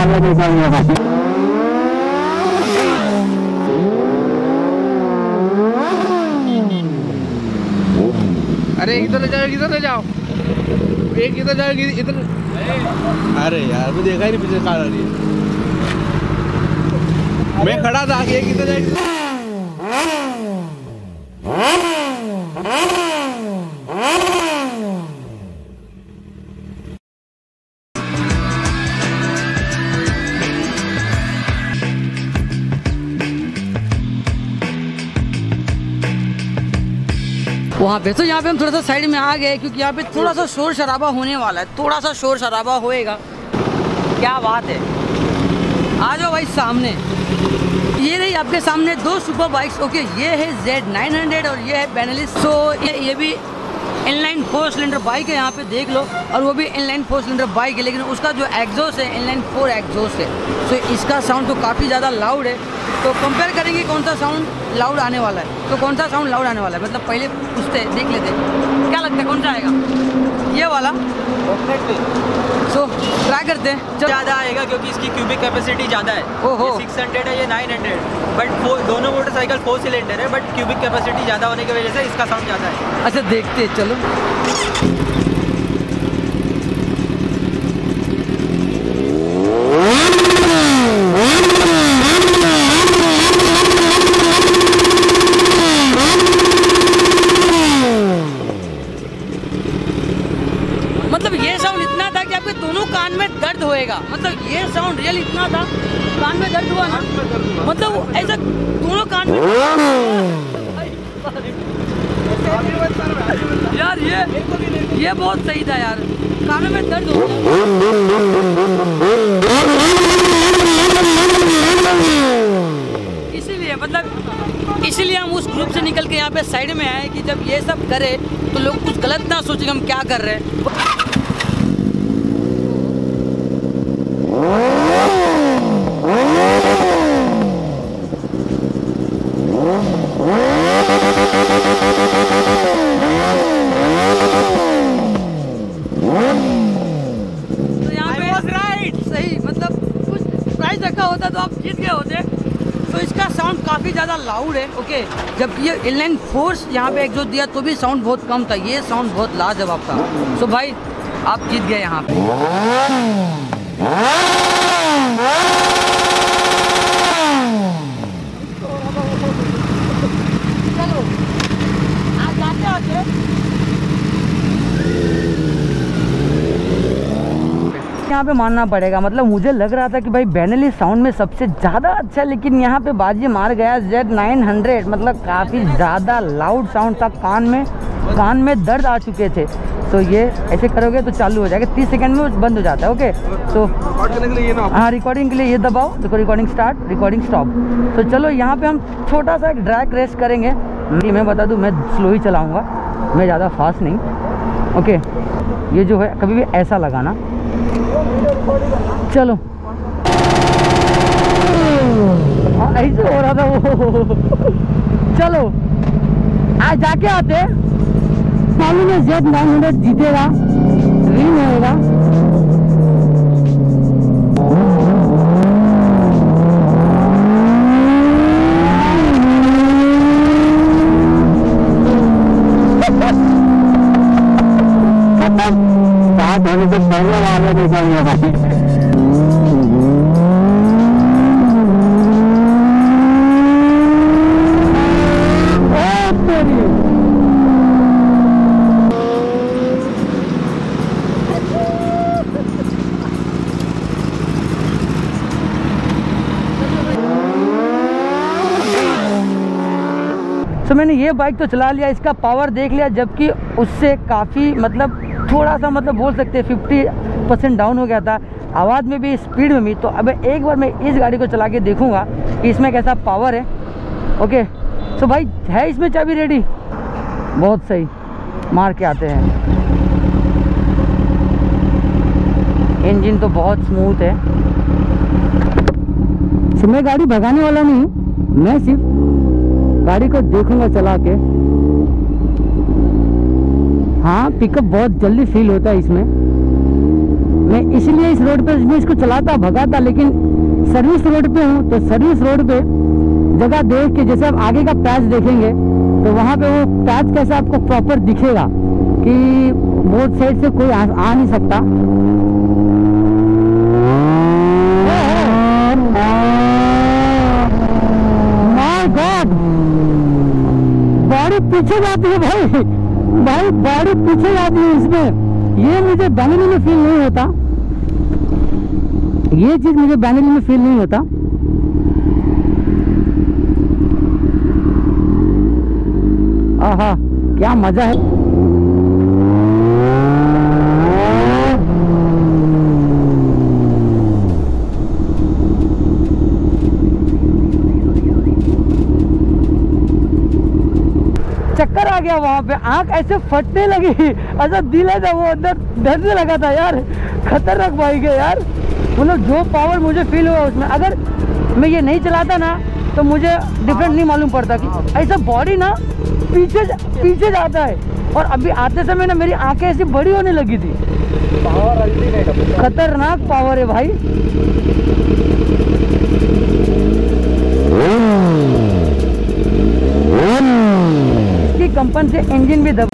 वाले देखेंगे। अरे इधर ले जाओ, इधर ले जाओ, एक इधर जाओ, इधर। अरे यार वो देखा ही नहीं पीछे कार आ रही है। मैं खड़ा था आगे, एक इधर जाए। वहाँ पे तो यहाँ पे हम थोड़ा सा साइड में आ गए क्योंकि यहाँ पे थोड़ा सा शोर शराबा होने वाला है, थोड़ा सा शोर शराबा होएगा। क्या बात है, आ जाओ भाई सामने। ये रही आपके सामने दो सुपर बाइक्स। ओके, ये है z900 और ये है बेनेली। सो ये भी इनलाइन 4 सिलेंडर बाइक है, यहाँ पे देख लो। और वो भी इनलाइन 4 सिलेंडर बाइक है, लेकिन उसका जो एग्जॉस्ट है इनलाइन 4 एग्जॉस्ट है। सो इसका साउंड तो काफ़ी ज़्यादा लाउड है। तो कंपेयर करेंगे कौन सा साउंड लाउड आने वाला है। तो कौन सा साउंड लाउड आने वाला है, मतलब पहले पूछते देख लेते क्या लगता है कौन सा आएगा। ये वाला सो ट्राई करते हैं। ज़्यादा आएगा क्योंकि इसकी क्यूबिक कैपेसिटी ज़्यादा है। ओहो, 600 है, ये 900। बट दोनों मोटरसाइकिल 4 सिलेंडर है, बट क्यूबिक कैपेसिटी ज़्यादा होने की वजह से इसका साउंड ज़्यादा है। अच्छा देखते चलो। मतलब ये साउंड इतना था कि आपके दोनों कान में दर्द होएगा। मतलब ये साउंड रियल इतना था, कान में दर्द हुआ ना, मतलब ऐसा दोनों कान में। यार ये बहुत सही था यार, कानों में दर्द हो गया। इसीलिए हम उस ग्रुप से निकल के यहाँ पे साइड में आए कि जब ये सब करे तो लोग कुछ गलत ना सोचेंगे हम क्या कर रहे हैं। तो यहाँ पे राइट सही, मतलब कुछ प्राइस रखा होता तो आप जीत गए होते। तो इसका साउंड काफ़ी ज़्यादा लाउड है। ओके, जब ये इनलाइन 4 यहाँ पे एग्जॉस्ट दिया तो भी साउंड बहुत कम था, ये साउंड बहुत लाजवाब था। सो भाई आप जीत गए यहाँ पे। चलो आज जाते आते यहाँ पे मानना पड़ेगा, मतलब मुझे लग रहा था कि भाई बेनेली साउंड में सबसे ज़्यादा अच्छा, लेकिन यहाँ पे बाजी मार गया z900। मतलब काफ़ी ज़्यादा लाउड साउंड था, कान में दर्द आ चुके थे। तो ये ऐसे करोगे तो चालू हो जाएगा, 30 सेकंड में बंद हो जाता है। ओके, तो हाँ रिकॉर्डिंग के लिए ये दबाओ, देखो रिकॉर्डिंग स्टार्ट, रिकॉर्डिंग स्टॉप। तो चलो यहाँ पे हम छोटा सा एक ड्रैग रेस करेंगे। मैं बता दूँ मैं स्लो ही चलाऊँगा, मैं ज़्यादा फास्ट नहीं। ओके, ये जो है कभी भी ऐसा लगाना। चलो ऐसे हो रहा था वो। चलो आज जाके आते मालूम है z900 जीतेगा, विन होगा। स्टार्ट होने से पहले वाले देखेंगे भाई। तो मैंने ये बाइक तो चला लिया, इसका पावर देख लिया, जबकि उससे काफ़ी मतलब थोड़ा सा मतलब बोल सकते हैं 50% डाउन हो गया था, आवाज़ में भी स्पीड में भी। तो अब एक बार मैं इस गाड़ी को चला के देखूंगा कि इसमें कैसा पावर है। ओके, तो भाई है इसमें चाबी रेडी? बहुत सही, मार के आते हैं। इंजन तो बहुत स्मूथ है। तो मैं गाड़ी भगाने वाला नहीं हूँ, मैं सिर्फ गाड़ी को देखूंगा चला के। हाँ, पिकअप बहुत जल्दी फील होता है इसमें। मैं इसलिए इस रोड पे मैं इसको चलाता भगाता, लेकिन सर्विस रोड पे हूँ तो सर्विस रोड पे जगह देख के, जैसे आप आगे का पैच देखेंगे तो वहाँ पे वो पैच कैसा आपको प्रॉपर दिखेगा कि बोथ साइड से कोई आ नहीं सकता। माय गॉड, गाड़ी पीछे जाती है भाई, भाई गाड़ी पीछे जाती है इसमें। ये मुझे बेनेली में फील नहीं होता, ये चीज मुझे बेनेली में फील नहीं होता। आहा क्या मजा है। चक्कर आ गया वहां पे, आंख ऐसे फटने लगी, ऐसा दिल है वो अंदर डरने लगा था यार, खतरनाक बाइक है यार। मतलब जो पावर मुझे फील हुआ उसमें, अगर मैं ये नहीं चलाता ना तो मुझे डिफरेंट नहीं मालूम पड़ता कि ऐसा बॉडी ना पीछे जाता है। और अभी आते समय ना मेरी आंखें ऐसी बड़ी होने लगी थी। पावर खतरनाक पावर है भाई। इसकी कंपन से इंजन भी दब